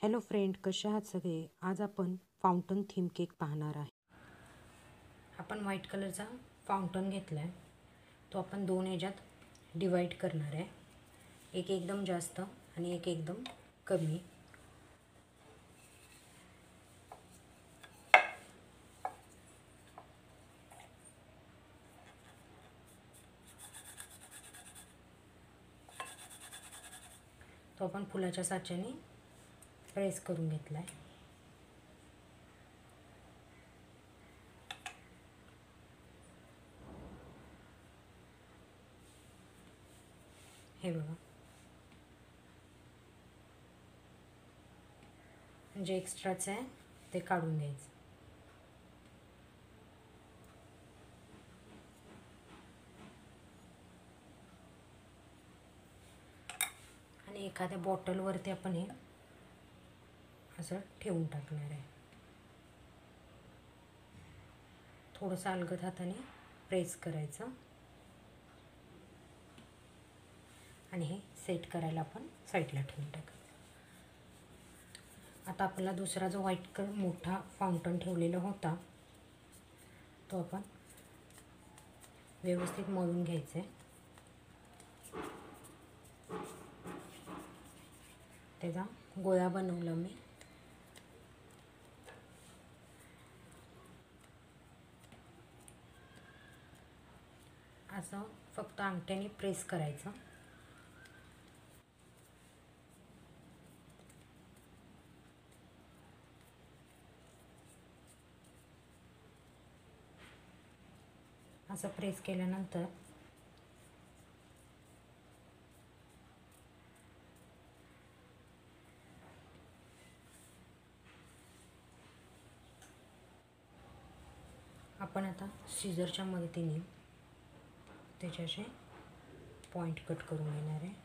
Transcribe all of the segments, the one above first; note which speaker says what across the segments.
Speaker 1: Hello friend, कसे आहात सगळे? आज आपण फाउंटन थीम केक पाहणार आहे. आपण व्हाईट कलरचा फाउंटन घेतला आहे. तो आपण दोन ह्याच्यात डिवाईड करणार आहे. एक एकदम जास्त आणि एक एकदम कमी. तो आपण फुलाच्या साच्याने प्रेस करून घेतला आहे. हे बघा, जे एक्स्ट्राचं आहे ते काढून घ्यायचं. आणि एखाद्या बॉटलवरती आपण हे असं ठेवून टाकणार आहे. थोडंसं अलगद हाताने प्रेस करायचं आणि हे सेट करायला आपण साईडला ठेवून टाकायचं. आता आपला दुसरा जो व्हाईट कलर मोठा फाउंटन ठेवलेला होता तो आपण व्यवस्थित मळून घ्यायचा आहे. त्याचा गोळा बनवला मी. असं फक्त अंगठ्याने प्रेस करायचं. असं प्रेस केल्यानंतर आपण आता सीझरच्या मदतीने त्याचे पॉइंट कट करून घेणार आहे.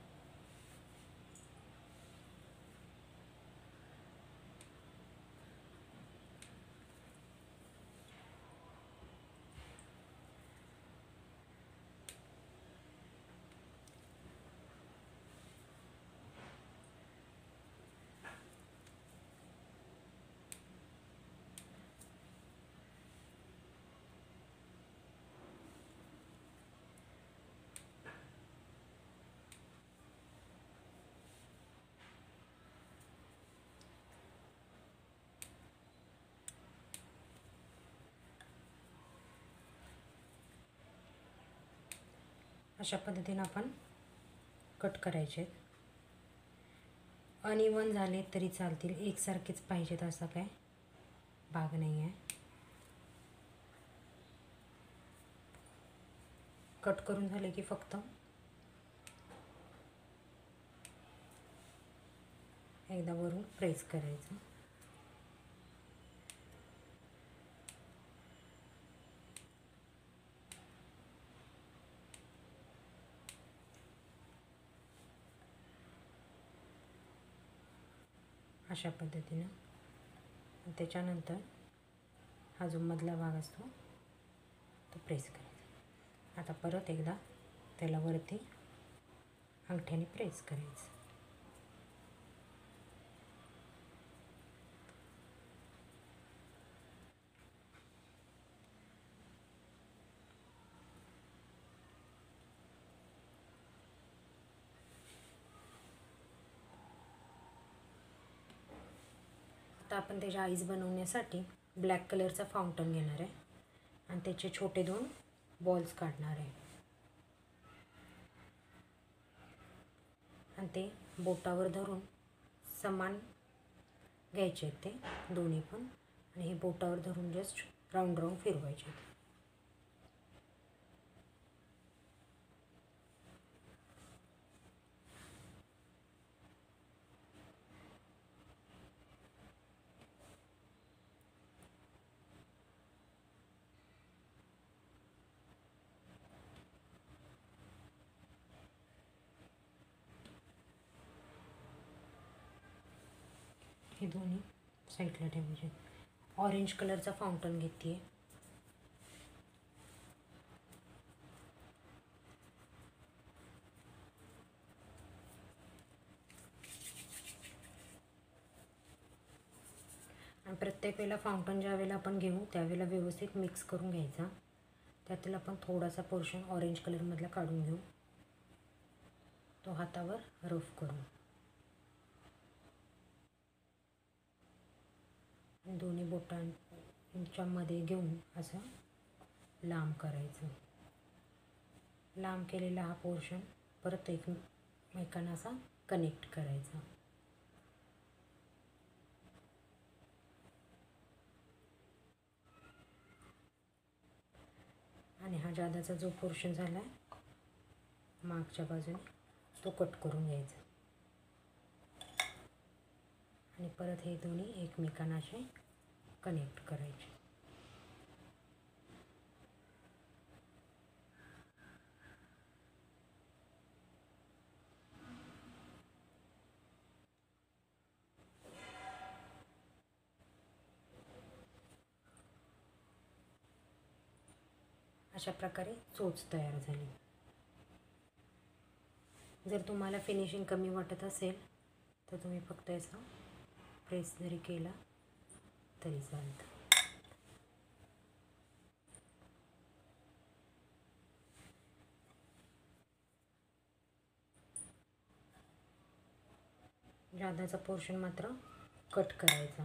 Speaker 1: अशा पद्धतीने आपण कट करायचे. अनइवन झाले तरी चालतील, एकसारखेच पाहिजेत असा काय भाग नाही आहे. कट करून झाले की फक्त एकदा वरून प्रेस करायचं. अशा पद्धतीनं त्याच्यानंतर हा जो मधला भाग असतो तो प्रेस करायचा. आता परत एकदा त्याला वरती अंगठ्याने प्रेस करायचं. आता आपण त्याच्या आईज बनवण्यासाठी ब्लॅक कलरचा फाउंटन घेणार आहे आणि त्याचे छोटे दोन बॉल्स काढणार आहे आणि ते बोटावर धरून समान घ्यायचे आहेत ते दोन्ही पण. आणि हे बोटावर धरून जस्ट राऊंड राऊंड फिरवायचे. हे दोन्ही साईडला ठेवायचे. ऑरेंज कलरचा फाउंटन घेते. आणि प्रत्येक वेळेला फाउंटन ज्या वेळेला आपण घेऊ त्यावेळेला व्यवस्थित मिक्स करून घ्यायचा. त्यातील आपण थोडासा पोर्शन ऑरेंज कलरमधला काढून घेऊ, तो हातावर रफ करू. दोन्ही बोटांच्या मध्ये घेऊन असं लांब करायचं. लांब केलेला हा पोर्शन परत एकमेकांना असा कनेक्ट करायचा. आणि हा जादाचा जो पोर्शन झाला आहे मागच्या बाजूने तो कट करून घ्यायचा. आणि परत हे दोन्ही एकमेकांना असे कनेक्ट करायचे. अशा प्रकारे चोच तयार झाली. जर तुम्हाला फिनिशिंग कमी वाटत असेल तर तुम्ही फक्त याचा प्रेस जरी केला तरी चालतं. जादाचा पोर्शन मात्र कट करायचा.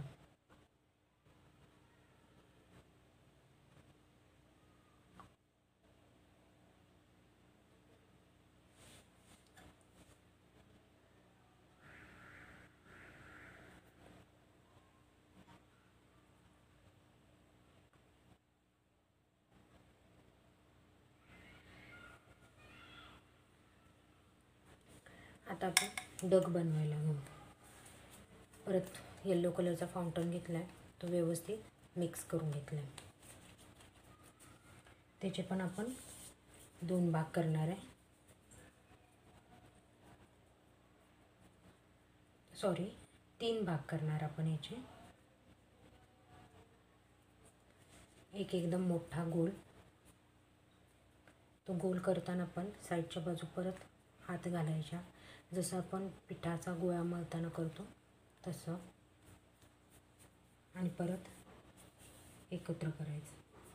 Speaker 1: आता आपण डग बनवायला घेऊ. परत येलो कलरचा फाउंटन घेतला आहे, तो व्यवस्थित मिक्स करून घेतला आहे. त्याचे पण आपण 2 भाग करणार आहे. सॉरी 3 भाग करणार आपण याचे. एक एकदम मोठा गोल, तो गोल करताना पण साईडच्या बाजू परत हात घालायचा, जसं आपण पिठाचा गोळा मळताना करतो तसं, आणि परत एकत्र करायचं.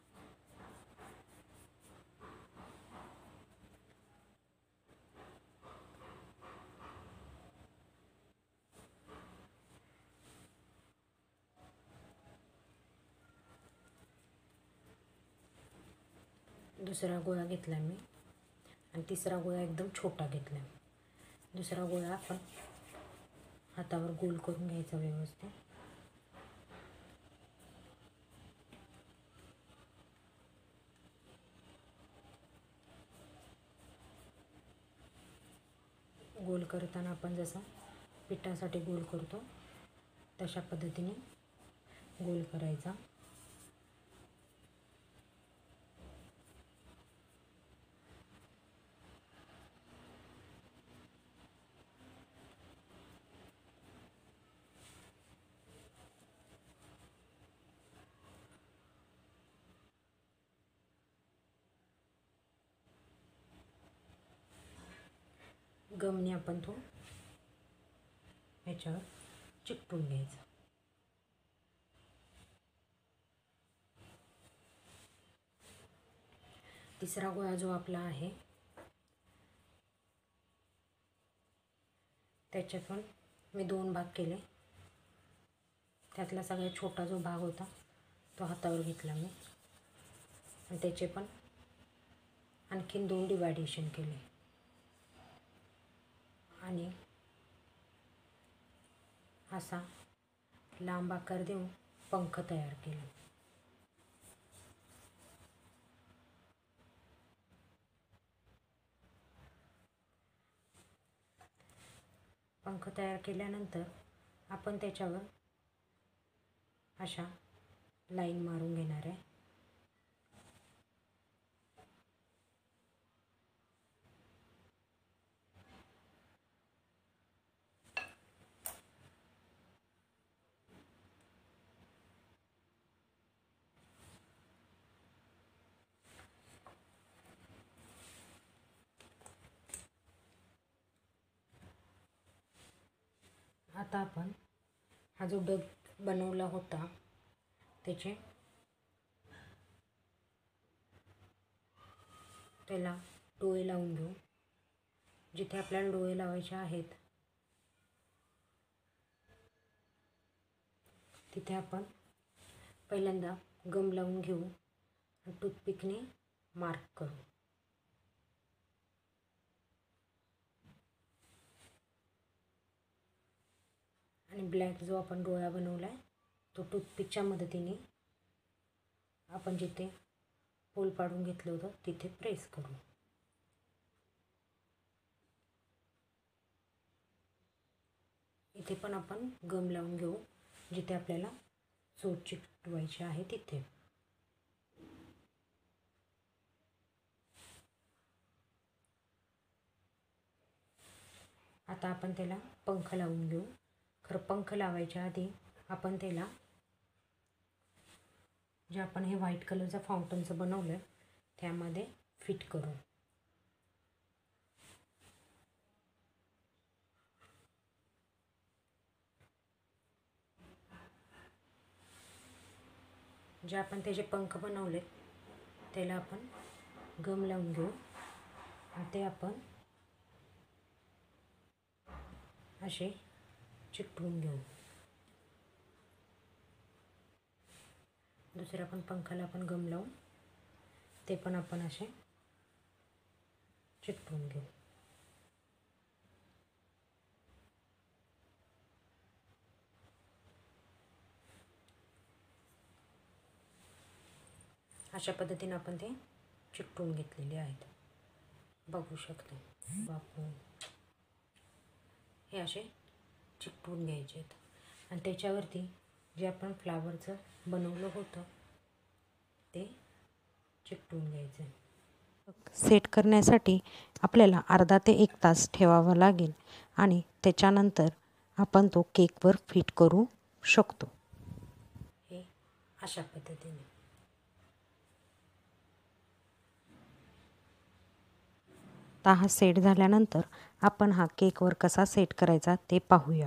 Speaker 1: दुसरा गोळा घेतला मी आणि तिसरा गोळा एकदम छोटा घेतला. दुसरा गोळा आपण हातावर गोल करून घ्यायचा व्यवस्थित. गोल करताना आपण जसा पिठासाठी गोल करतो तशा पद्धतीने गोल करायचा. गमने आपण तो ह्याच्यावर चिकटून घ्यायचा. तिसरा गोळा जो आपला आहे त्याचे पण मी 2 भाग केले. त्यातला सगळ्यात छोटा जो भाग होता तो हातावर घेतला मी आणि त्याचे पण आणखीन 2 डिवायडेशन केले आणि असा लांब आकार देऊन पंख तयार केला. पंख तयार केल्यानंतर आपण त्याच्यावर अशा लाईन मारून घेणार आहे. आता आपण हा जो डग बनवला होता त्याचे त्याला डोळे लावून घेऊ. जिथे आपल्याला डोळे लावायचे आहेत तिथे आपण पहिल्यांदा गम लावून घेऊ आणि टूथपिकने मार्क करू. आणि ब्लॅक जो आपण डोळा बनवला आहे तो टूथपिकच्या मदतीने आपण जिथे होल पाडून घेतलं होतं तिथे प्रेस करू. इथे पण आपण गम लावून घेऊ जिथे आपल्याला चोच चिकटवायची आहे तिथे. आता आपण त्याला पंख लावून घेऊ. खरं पंख लावायच्या आधी आपण त्याला जे आपण हे व्हाईट कलरचं फाउंटनचं बनवलं त्यामध्ये फिट करू. जे आपण त्याचे पंख बनवले त्याला आपण गम लावून घेऊ आणि ते आपण असे चिकटवून घेऊ. दुसऱ्या पण पंखाला आपण गम लावून ते पण आपण असे चिकटवून घेऊ. अशा पद्धतीने आपण ते चिकटवून घेतलेले आहेत. बघू शकतो बापू हे असे चिकटवून घ्यायचे आहेत. आणि त्याच्यावरती जे आपण फ्लावरचं बनवलं होतं ते चिकटवून घ्यायचं. सेट करण्यासाठी आपल्याला अर्धा ते 1 तास ठेवावा लागेल आणि त्याच्यानंतर आपण तो केकवर फिट करू शकतो. हे अशा पद्धतीने. आता हा सेट झाल्यानंतर आपण हा केकवर कसा सेट करायचा ते पाहूया.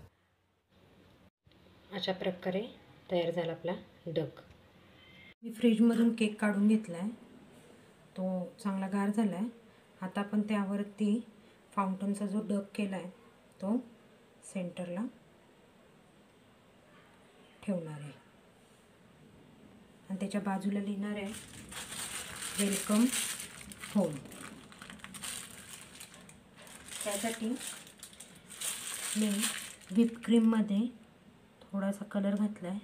Speaker 1: अशा प्रकारे तयार झाला आपला डक. मी फ्रीजमधून केक काढून घेतला आहे. तो चांगला गार झाला आहे. आता आपण त्यावरती फाउंटनचा जो डक केला आहे तो सेंटरला ठेवणार आहे आणि त्याच्या बाजूला लिहिणार आहे वेलकम होम. त्यासाठी मी व्हिप क्रीममध्ये थोडासा कलर घातला आहे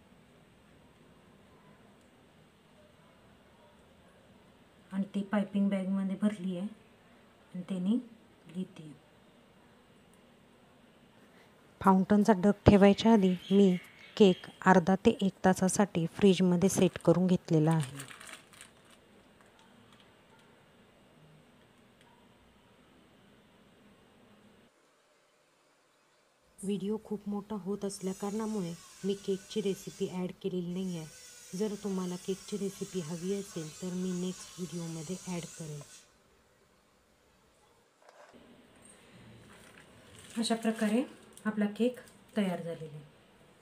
Speaker 1: आणि ती पायपिंग बॅगमध्ये भरली आहे आणि त्याने लिहिते. फाउंटनचा डक ठेवायच्या आधी मी केक अर्धा ते 1 तासासाठी फ्रीजमध्ये सेट करून घेतलेला आहे. व्हिडिओ खूप मोठा होत असल्या कारणामुळे मी केकची रेसिपी ॲड केलेली नाही आहे. जर तुम्हाला केकची रेसिपी हवी असेल तर मी नेक्स्ट व्हिडिओमध्ये ॲड करेन. अशा प्रकारे आपला केक तयार झालेला आहे.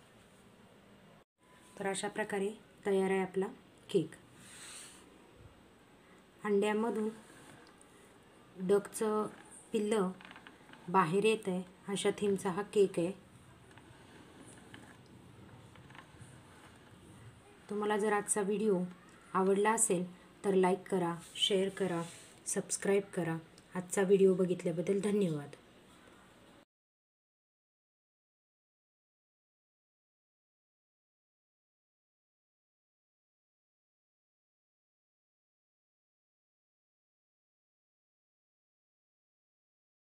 Speaker 1: तर अशा प्रकारे तयार आहे आपला केक. अंड्यामधून डकचं पिल्लं बाहेर येत आहे अशा थीमचा हा केक आहे. तुम्हाला जर आजचा व्हिडिओ आवडला असेल तर लाईक करा, शेअर करा, सबस्क्राईब करा. आजचा व्हिडिओ बघितल्याबद्दल धन्यवाद.